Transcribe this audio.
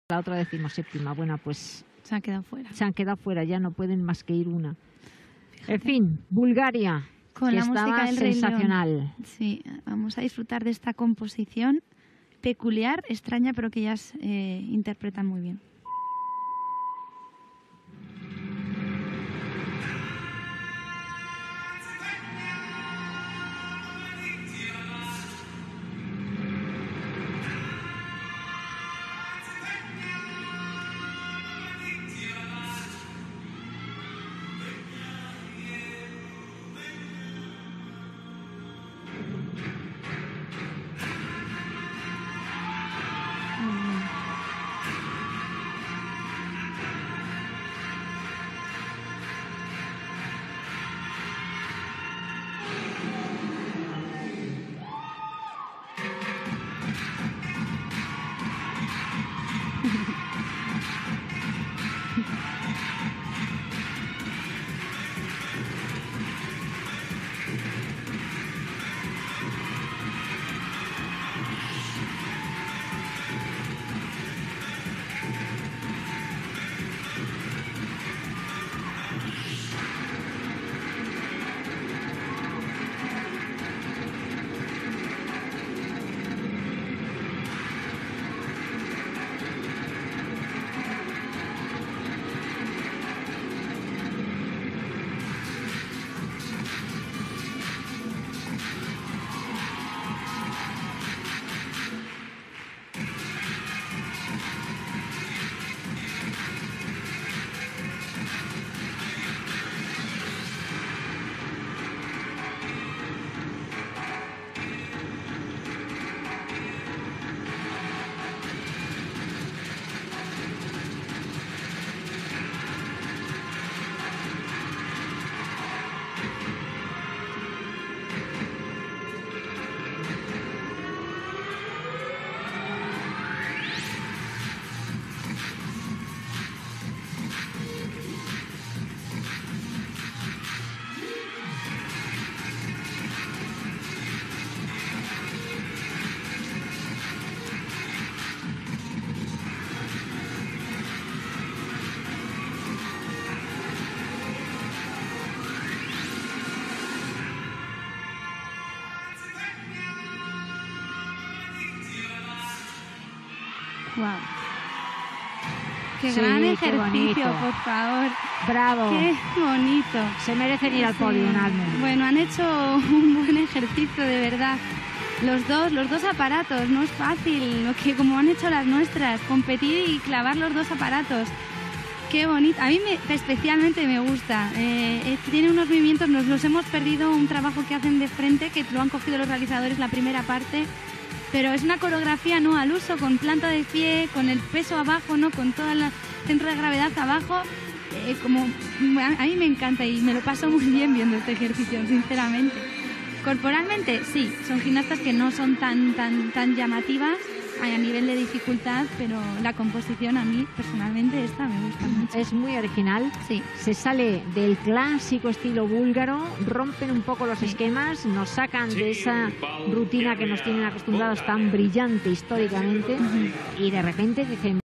La otra 17ª. Bueno, pues se han quedado fuera. Se han quedado fuera, ya no pueden más que ir una. Fíjate. En fin, Bulgaria, con que la estaba música del sensacional. Rey León. Sí, vamos a disfrutar de esta composición peculiar, extraña, pero que ellas interpretan muy bien. Wow. Qué gran ejercicio, por favor. Bravo. Qué bonito. Se merecen ir al podio, Almu. Bueno, han hecho un buen ejercicio, de verdad. Los dos aparatos, no es fácil, lo que como han hecho las nuestras, competir y clavar los dos aparatos. Qué bonito. A mí especialmente me gusta. Tiene unos movimientos, nos los hemos perdido, un trabajo que hacen de frente, que lo han cogido los realizadores la primera parte. Pero es una coreografía no al uso, con planta de pie, con el peso abajo, no, con todo el centro de gravedad abajo. A mí me encanta y me lo paso muy bien viendo este ejercicio, sinceramente. Corporalmente, sí, son gimnastas que no son tan llamativas a nivel de dificultad, pero la composición a mí, personalmente, esta me gusta mucho. Es muy original. Sí. Se sale del clásico estilo búlgaro, rompen un poco los esquemas, nos sacan de esa rutina que nos tienen acostumbrados tan brillante históricamente y de repente dicen...